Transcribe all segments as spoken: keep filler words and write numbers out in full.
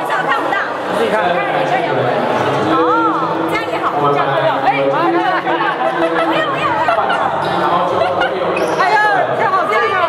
上看不到。 自己看。 哦，这样也好，这样可以。哎，不要不要。 然后就会有。 哎呀，太好听了！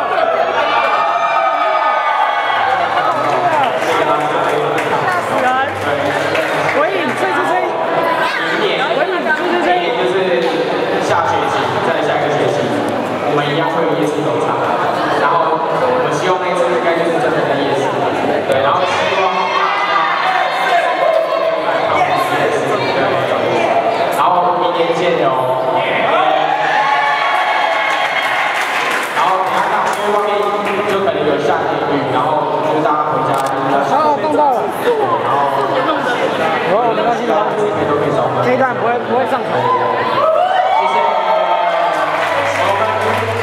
吓死人！鬼影吹吹吹，鬼影吹吹吹， 就是下学期，再下一个学期，我们一样会有夜市农场。然后我们希望那一次应该就是真的在夜市，对，然后希望大家可以来到我们夜市，对，然后明年见哟。然后等下大因为外面就可能有下点雨，然后就是大家回家就是要好，放到了。 然后哦，没关系，没关系， 都可以找我们。 这一段不会不会上传。 谢谢。我们。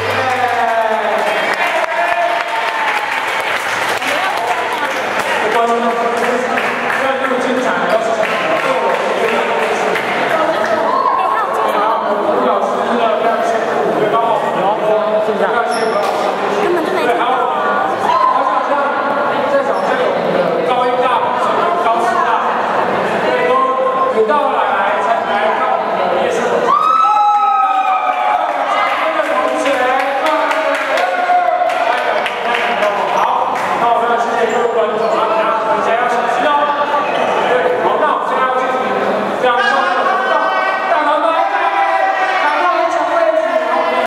观众，这么精彩，要是对我吴老师的非常辛苦，对，帮我们有，现在。 根本就没看到。 好想像在场这有高音大、高师大，对，都有到来来才来看我们的夜市农场。好，那我们要谢谢各位观众。